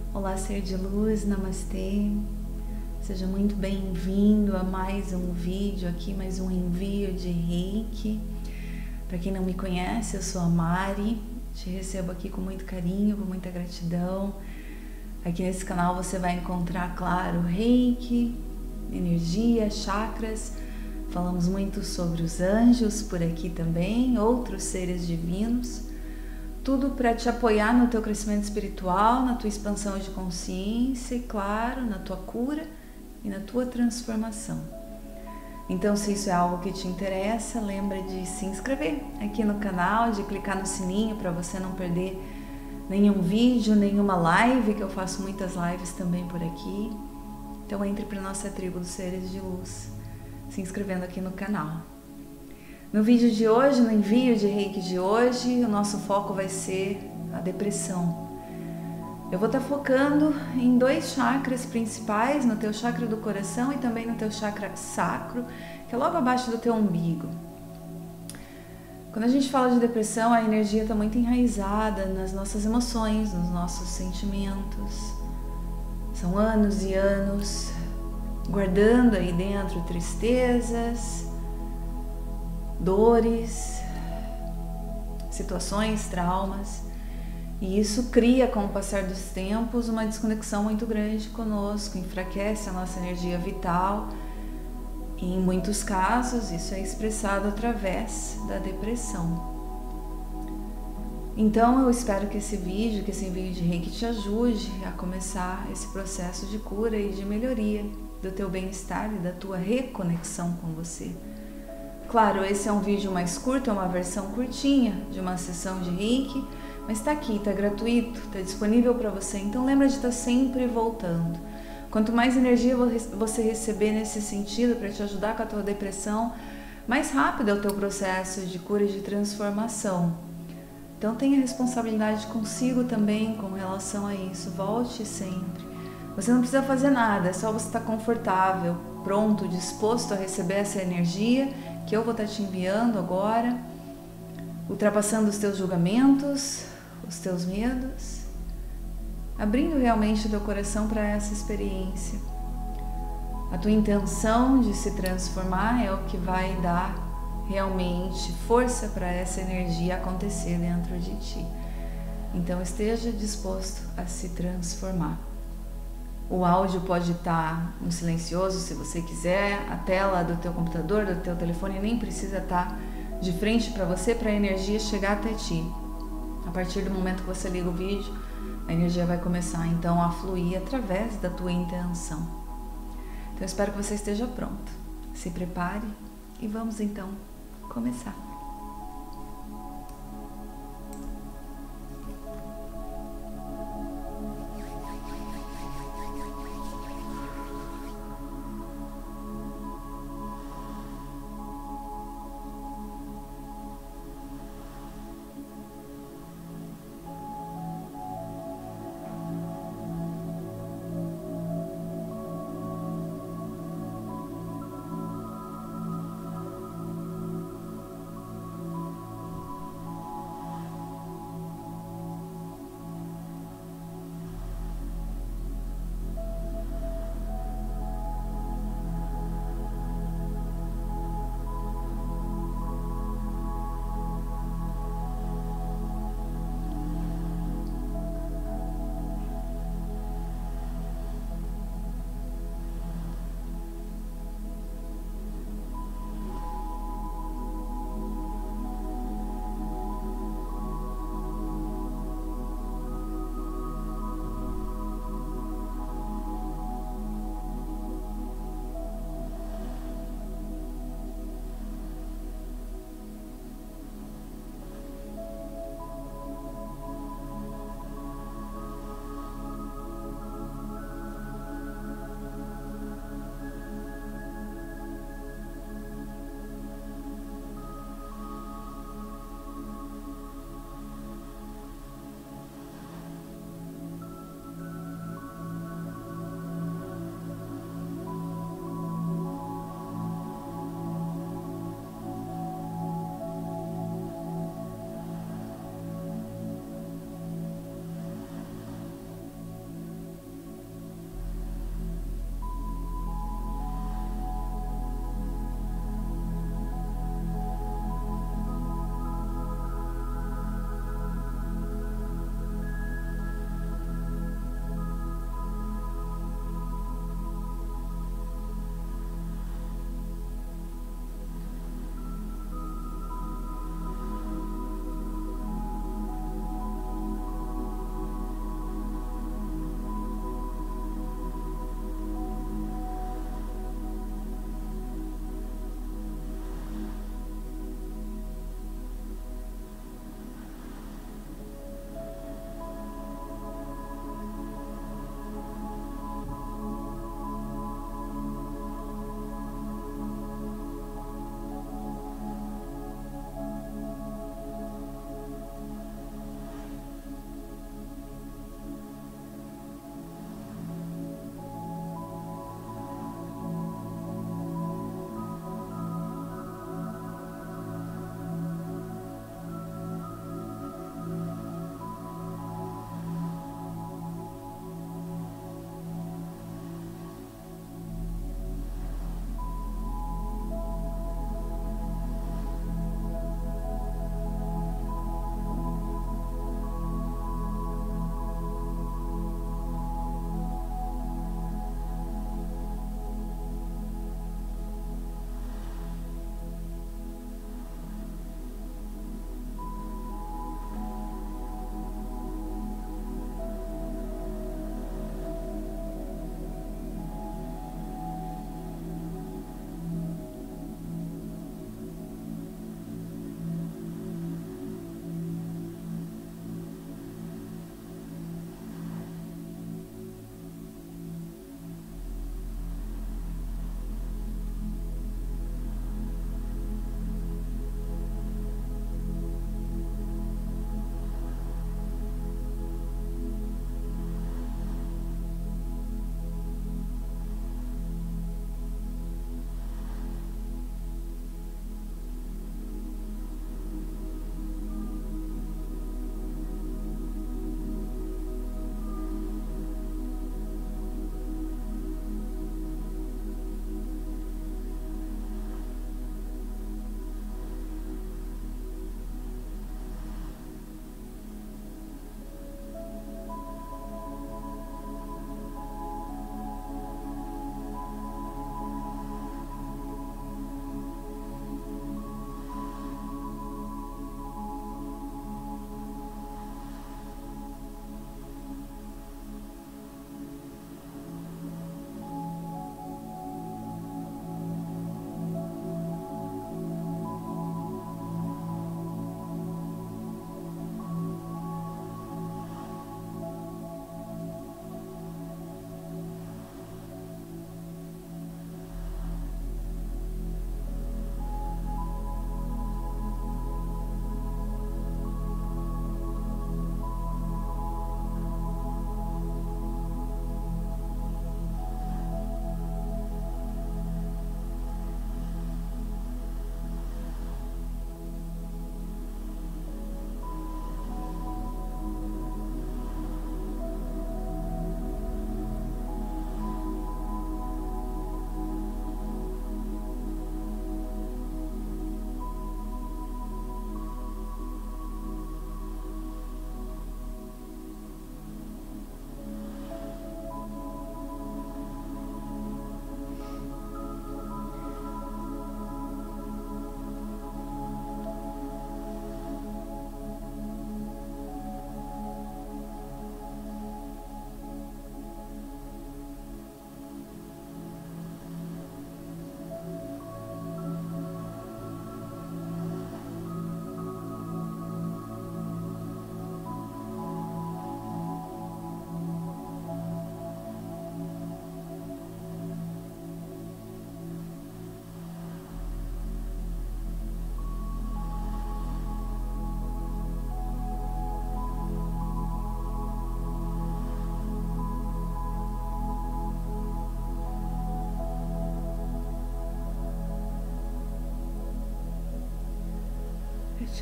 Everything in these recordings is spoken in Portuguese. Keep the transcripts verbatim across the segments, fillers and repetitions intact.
Olá, ser de luz, namastê. Seja muito bem-vindo a mais um vídeo aqui, mais um envio de Reiki. Para quem não me conhece, eu sou a Mari, te recebo aqui com muito carinho, com muita gratidão. Aqui nesse canal você vai encontrar, claro, Reiki, energia, chakras. Falamos muito sobre os anjos por aqui também, outros seres divinos. Tudo para te apoiar no teu crescimento espiritual, na tua expansão de consciência e, claro, na tua cura e na tua transformação. Então, se isso é algo que te interessa, lembra de se inscrever aqui no canal, de clicar no sininho para você não perder nenhum vídeo, nenhuma live, que eu faço muitas lives também por aqui. Então, entre para a nossa tribo dos seres de luz, se inscrevendo aqui no canal. No vídeo de hoje, no envio de Reiki de hoje, o nosso foco vai ser a depressão. Eu vou estar focando em dois chakras principais, no teu chakra do coração e também no teu chakra sacro, que é logo abaixo do teu umbigo. Quando a gente fala de depressão, a energia está muito enraizada nas nossas emoções, nos nossos sentimentos. São anos e anos guardando aí dentro tristezas, dores, situações, traumas, e isso cria, com o passar dos tempos, uma desconexão muito grande conosco, enfraquece a nossa energia vital e, em muitos casos, isso é expressado através da depressão. Então eu espero que esse vídeo, que esse envio de Reiki te ajude a começar esse processo de cura e de melhoria do teu bem-estar e da tua reconexão com você. Claro, esse é um vídeo mais curto, é uma versão curtinha de uma sessão de Reiki, mas está aqui, está gratuito, está disponível para você, então lembra de estar sempre voltando. Quanto mais energia você receber nesse sentido para te ajudar com a tua depressão, mais rápido é o teu processo de cura e de transformação. Então tenha responsabilidade consigo também com relação a isso, volte sempre. Você não precisa fazer nada, é só você estar confortável, pronto, disposto a receber essa energia que eu vou estar te enviando agora, ultrapassando os teus julgamentos, os teus medos, abrindo realmente o teu coração para essa experiência. A tua intenção de se transformar é o que vai dar realmente força para essa energia acontecer dentro de ti. Então esteja disposto a se transformar. O áudio pode estar no silencioso se você quiser, a tela do teu computador, do teu telefone nem precisa estar de frente para você para a energia chegar até ti. A partir do momento que você liga o vídeo, a energia vai começar então a fluir através da tua intenção. Então eu espero que você esteja pronto. Se prepare e vamos então começar.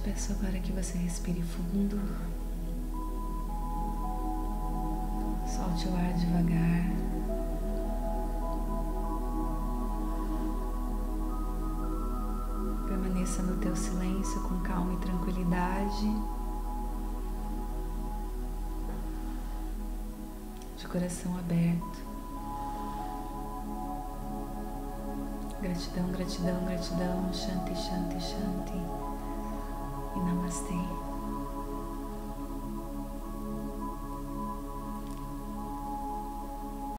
Peço agora que você respire fundo. Solte o ar devagar. Permaneça no teu silêncio com calma e tranquilidade. De coração aberto. Gratidão, gratidão, gratidão. Shanti, shanti, shanti.